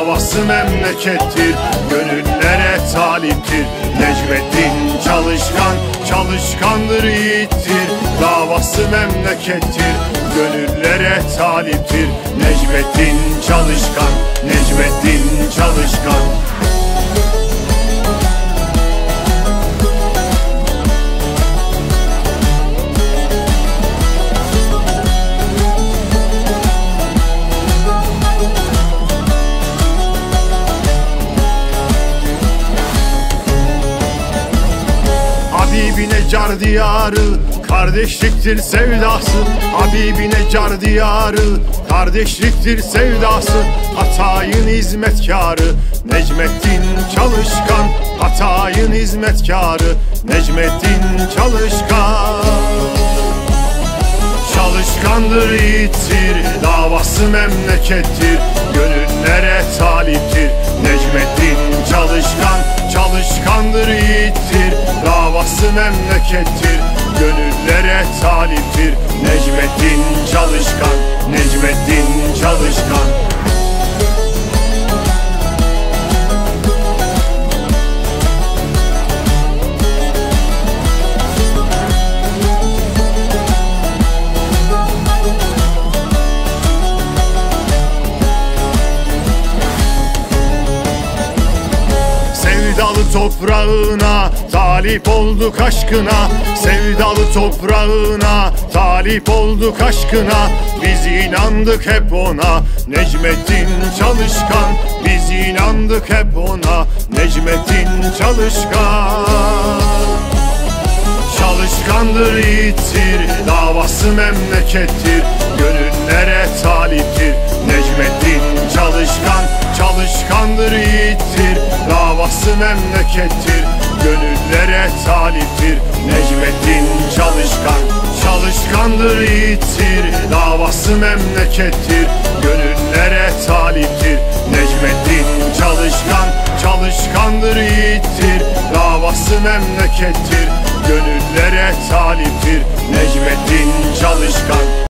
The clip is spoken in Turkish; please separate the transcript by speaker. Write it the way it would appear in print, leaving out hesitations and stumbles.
Speaker 1: davası memlekettir, gönüllere taliptir. Necmettin Çalışkan, çalışkandır yiğittir, davası memlekettir, gönüllere taliptir. Necmettin Çalışkan, Necmettin Çalışkan. Habibine car diyarı, kardeşliktir sevdası. Habibine car diyarı, kardeşliktir sevdası. Hatay'ın hizmetkarı, Necmettin Çalışkan. Hatay'ın hizmetkarı, Necmettin Çalışkan. Çalışkandır yiğittir, davası memlekettir, gönüllere taliptir. Necmettin Çalışkan, çalışkandır yiğittir, davası memlekettir, gönüllere taliptir. Necmettin Çalışkan, Necmettin Çalışkan. Sevdalı toprağına talip olduk aşkına, sevdalı toprağına talip olduk aşkına. Biz inandık hep ona, Necmettin Çalışkan. Biz inandık hep ona, Necmettin Çalışkan. Çalışkandır yiğittir, davası memlekettir, gönüllere taliptir. Necmettin Çalışkan, çalışkandır yiğittir, davası memlekettir, gönüllere taliptir. Necmettin Çalışkan, çalışkandır yiğittir, davası memlekettir, gönüllere taliptir. Necmettin Çalışkan, çalışkandır yiğittir, davası memlekettir, gönüllere taliptir. Necmettin Çalışkan.